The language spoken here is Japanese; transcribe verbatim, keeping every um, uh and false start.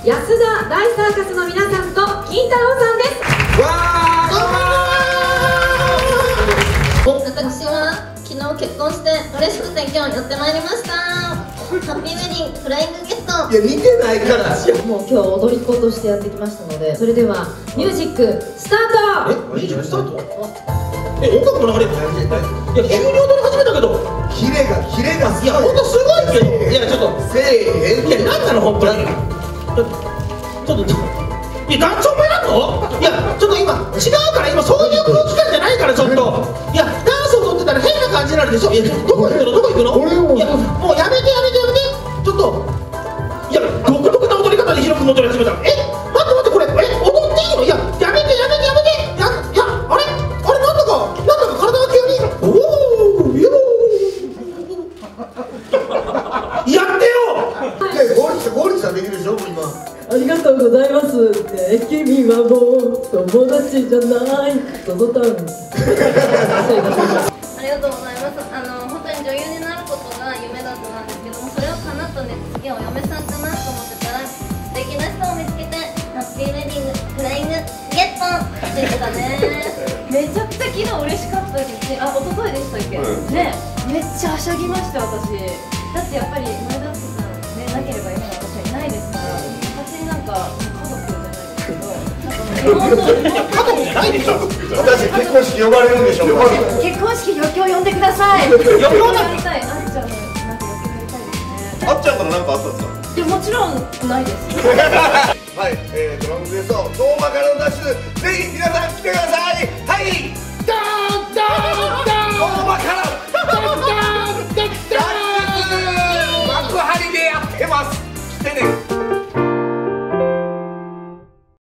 安田大サーカスの皆さんと金太郎さんです。わー、私は昨日結婚して嬉しくて今日やってまいりました。ハッピーウェディングフライングゲット。 いや見てないから。 もう今日踊り子としてやってきましたので、それではミュージックスタート。 え、ミュージックスタート？ え、音楽の流れ。いや、急に踊り始めたけど。 キレがキレがすごい。 いや、ほんとすごいけど。いや、ちょっとせえへん。 いや、なんなの本当に。ちょっと。いや、団長もやんの？いや、ちょっと今違うから、今そういう空気感じゃないから、ちょっと。いや、ダンスを踊ってたら変な感じになるでしょ。いや、どこ行くのどこ行くの？いや、もうやめてやめてやめて。ちょっと。いや、独特な踊り方で広く戻り始めた。え、待って待って、これ、え、踊っていいの？いや、やめてやめてやめて。や、いや、あれ、あれ、なんだか、なんだか体が急に。おお、いや。やってよ。 で、ゴールさん、ゴールさんできるでしょ、もう今。 ありがとうございます。ね、君はもう友達じゃない。ゾゾタウン。 ありがとうございます。あの本当に女優になることが夢だったんですけども、それを叶ったね、次はお嫁さんかなと思ってたら素敵な人を見つけてハッピーウェディングフライングゲットでしたね。めちゃくちゃ昨日嬉しかったですし、あ、一昨日でしたっけ、うん、ね、めっちゃはしゃぎました私。だってやっぱり前田敦子さんね、なければ今の私はいないですから、私なんか家族じゃないですけど、 家族じゃないでしょ。 私結婚式呼ばれるんでしょ。 結婚式余興呼んでください。 余興なんて。 あっちゃんのなんか余興やりたいですね。 あっちゃんから何かあったんですか？ いや、もちろんないです。 はい、えー、ドラゴンクエストドーマからの脱出、ぜひ皆さん来てください。